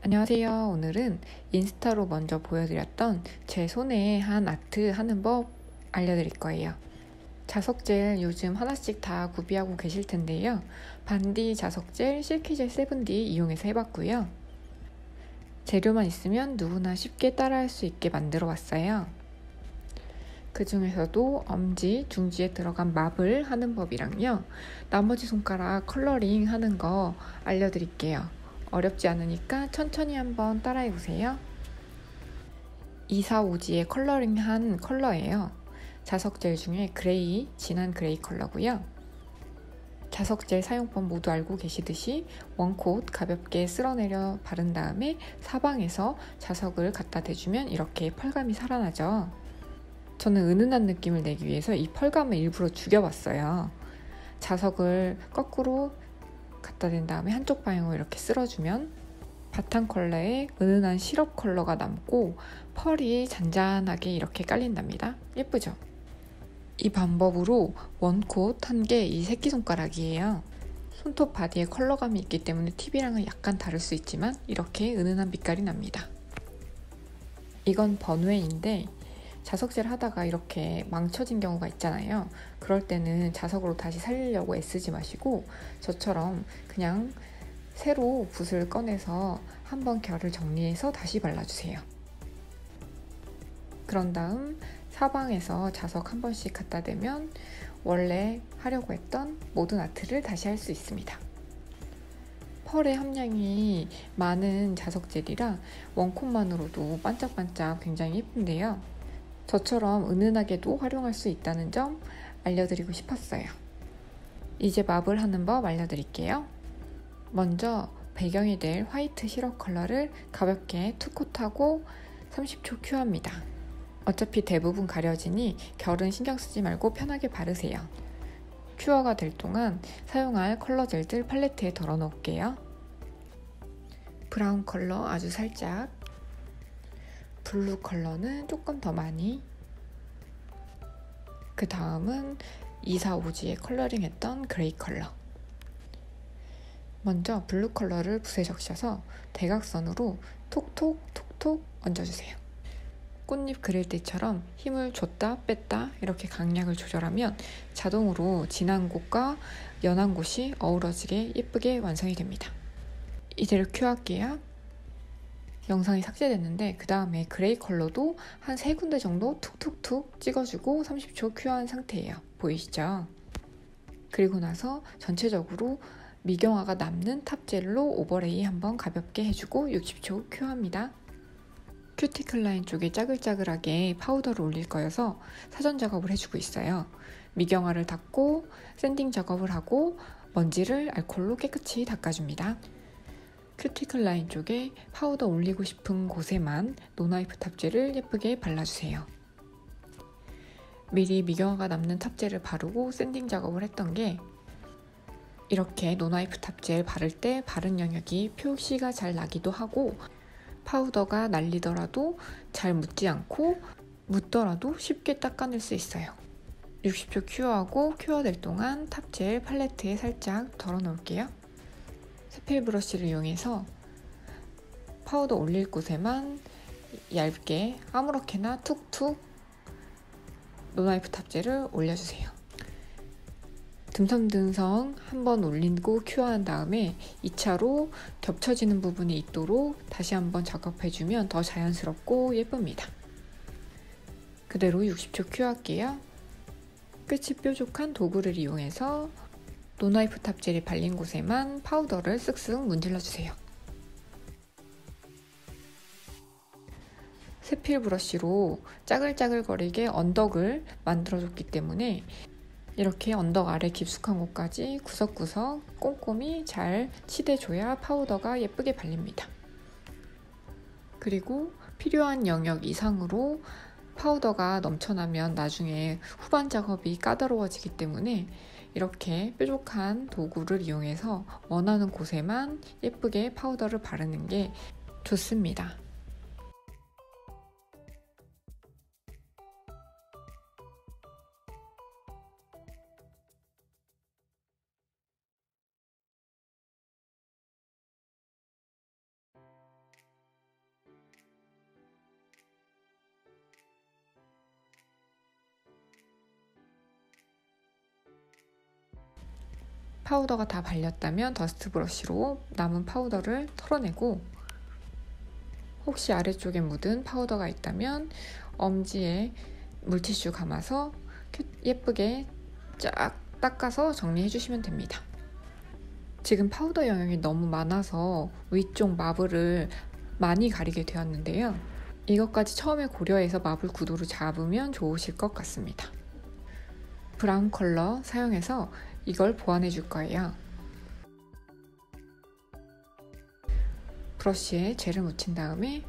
안녕하세요. 오늘은 인스타로 먼저 보여드렸던 제 손에 한 아트 하는 법 알려드릴 거예요. 자석젤 요즘 하나씩 다 구비하고 계실 텐데요. 반디 자석젤, 실키젤 7D 이용해서 해봤고요. 재료만 있으면 누구나 쉽게 따라할 수 있게 만들어 왔어요. 그 중에서도 엄지, 중지에 들어간 마블 하는 법이랑요. 나머지 손가락 컬러링 하는 거 알려드릴게요. 어렵지 않으니까 천천히 한번 따라해보세요. 245G에 컬러링한 컬러예요. 자석젤 중에 그레이, 진한 그레이 컬러고요. 자석젤 사용법 모두 알고 계시듯이 원콧 가볍게 쓸어내려 바른 다음에 사방에서 자석을 갖다 대주면 이렇게 펄감이 살아나죠. 저는 은은한 느낌을 내기 위해서 이 펄감을 일부러 죽여봤어요. 자석을 거꾸로 갖다 댄 다음에 한쪽 방향으로 이렇게 쓸어주면 바탕 컬러에 은은한 시럽 컬러가 남고 펄이 잔잔하게 이렇게 깔린답니다. 예쁘죠? 이 방법으로 원콧 한 게 이 새끼손가락이에요. 손톱 바디에 컬러감이 있기 때문에 팁이랑은 약간 다를 수 있지만 이렇게 은은한 빛깔이 납니다. 이건 번웨인데 자석질 하다가 이렇게 망쳐진 경우가 있잖아요. 그럴 때는 자석으로 다시 살리려고 애쓰지 마시고 저처럼 그냥 새로 붓을 꺼내서 한번 결을 정리해서 다시 발라주세요. 그런 다음 사방에서 자석 한 번씩 갖다 대면 원래 하려고 했던 모든 아트를 다시 할 수 있습니다. 펄의 함량이 많은 자석젤이라 원콧만으로도 반짝반짝 굉장히 예쁜데요. 저처럼 은은하게도 활용할 수 있다는 점 알려드리고 싶었어요. 이제 마블 하는 법 알려드릴게요. 먼저 배경이 될 화이트 시럽 컬러를 가볍게 투콧하고 30초 큐어합니다. 어차피 대부분 가려지니 결은 신경 쓰지 말고 편하게 바르세요. 큐어가 될 동안 사용할 컬러 젤들 팔레트에 덜어 놓을게요. 브라운 컬러 아주 살짝, 블루 컬러는 조금 더 많이, 그 다음은 245G에 컬러링했던 그레이 컬러. 먼저 블루 컬러를 붓에 적셔서 대각선으로 톡톡톡톡 얹어주세요. 꽃잎 그릴 때처럼 힘을 줬다 뺐다 이렇게 강약을 조절하면 자동으로 진한 곳과 연한 곳이 어우러지게 예쁘게 완성이 됩니다. 이대로 큐어할게요. 영상이 삭제됐는데 그 다음에 그레이 컬러도 한 3군데 정도 툭툭툭 찍어주고 30초 큐어한 상태예요. 보이시죠? 그리고 나서 전체적으로 미경화가 남는 탑젤로 오버레이 한번 가볍게 해주고 60초 큐어합니다. 큐티클 라인 쪽에 짜글짜글하게 파우더를 올릴 거여서 사전 작업을 해주고 있어요. 미경화를 닦고 샌딩 작업을 하고 먼지를 알콜로 깨끗이 닦아줍니다. 큐티클 라인 쪽에 파우더 올리고 싶은 곳에만 노나이프 탑젤을 예쁘게 발라주세요. 미리 미경화가 남는 탑젤을 바르고 샌딩 작업을 했던 게 이렇게 노나이프 탑젤 바를 때 바른 영역이 표시가 잘 나기도 하고 파우더가 날리더라도 잘 묻지 않고 묻더라도 쉽게 닦아낼 수 있어요. 60초 큐어하고 큐어될 동안 탑젤 팔레트에 살짝 덜어 놓을게요. 스필 브러쉬를 이용해서 파우더 올릴 곳에만 얇게 아무렇게나 툭툭 노나이프 탑젤을 올려주세요. 듬성듬성 한번 올리고 큐어한 다음에 2차로 겹쳐지는 부분이 있도록 다시 한번 작업해주면 더 자연스럽고 예쁩니다. 그대로 60초 큐어할게요. 끝이 뾰족한 도구를 이용해서 노나이프 탑젤이 발린 곳에만 파우더를 쓱쓱 문질러주세요. 세필 브러쉬로 짜글짜글거리게 언덕을 만들어줬기 때문에 이렇게 언덕 아래 깊숙한 곳까지 구석구석 꼼꼼히 잘 칠해줘야 파우더가 예쁘게 발립니다. 그리고 필요한 영역 이상으로 파우더가 넘쳐나면 나중에 후반 작업이 까다로워지기 때문에 이렇게 뾰족한 도구를 이용해서 원하는 곳에만 예쁘게 파우더를 바르는 게 좋습니다. 파우더가 다 발렸다면 더스트 브러쉬로 남은 파우더를 털어내고, 혹시 아래쪽에 묻은 파우더가 있다면 엄지에 물티슈 감아서 예쁘게 쫙 닦아서 정리해 주시면 됩니다. 지금 파우더 영역이 너무 많아서 위쪽 마블을 많이 가리게 되었는데요. 이것까지 처음에 고려해서 마블 구도를 잡으면 좋으실 것 같습니다. 브라운 컬러 사용해서 이걸 보완해 줄 거예요. 브러쉬에 젤을 묻힌 다음에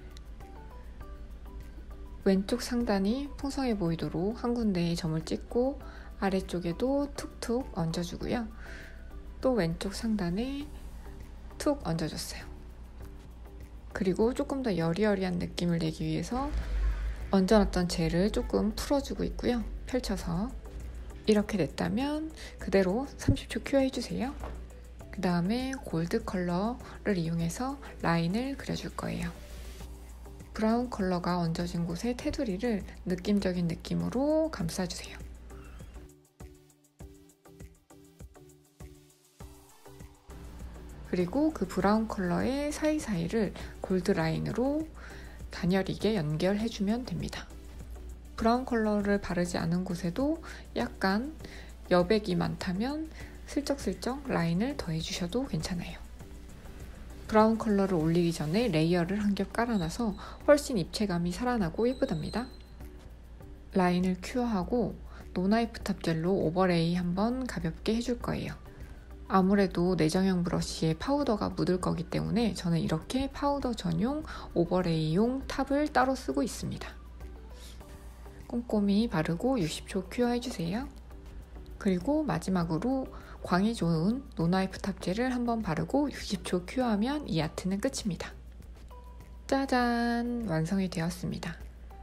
왼쪽 상단이 풍성해 보이도록 한 군데에 점을 찍고 아래쪽에도 툭툭 얹어주고요. 또 왼쪽 상단에 툭 얹어줬어요. 그리고 조금 더 여리여리한 느낌을 내기 위해서 얹어놨던 젤을 조금 풀어주고 있고요. 펼쳐서. 이렇게 됐다면 그대로 30초 큐어 해주세요. 그 다음에 골드 컬러를 이용해서 라인을 그려줄 거예요. 브라운 컬러가 얹어진 곳에 테두리를 느낌적인 느낌으로 감싸주세요. 그리고 그 브라운 컬러의 사이사이를 골드 라인으로 가녀리게 연결해주면 됩니다. 브라운 컬러를 바르지 않은 곳에도 약간 여백이 많다면 슬쩍슬쩍 라인을 더해주셔도 괜찮아요. 브라운 컬러를 올리기 전에 레이어를 한 겹 깔아놔서 훨씬 입체감이 살아나고 예쁘답니다. 라인을 큐어하고 노나이프 탑젤로 오버레이 한번 가볍게 해줄 거예요. 아무래도 내정형 브러쉬에 파우더가 묻을 거기 때문에 저는 이렇게 파우더 전용 오버레이용 탑을 따로 쓰고 있습니다. 꼼꼼히 바르고 60초 큐어 해주세요. 그리고 마지막으로 광이 좋은 노나이프 탑젤을 한번 바르고 60초 큐어하면 이 아트는 끝입니다. 짜잔! 완성이 되었습니다.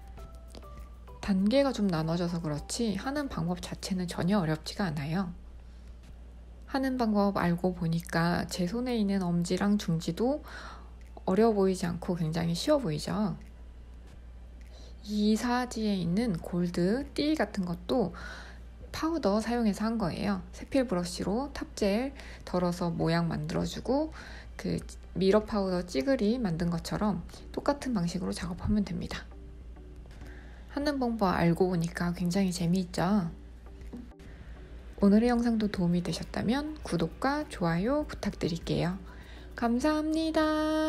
단계가 좀 나눠져서 그렇지 하는 방법 자체는 전혀 어렵지가 않아요. 하는 방법 알고 보니까 제 손에 있는 엄지랑 중지도 어려워 보이지 않고 굉장히 쉬워 보이죠? 이 사지에 있는 골드 띠 같은 것도 파우더 사용해서 한 거예요. 세필 브러쉬로 탑젤 덜어서 모양 만들어주고 그 미러 파우더 찌그리 만든 것처럼 똑같은 방식으로 작업하면 됩니다. 하는 방법 알고 보니까 굉장히 재미있죠? 오늘의 영상도 도움이 되셨다면 구독과 좋아요 부탁드릴게요. 감사합니다.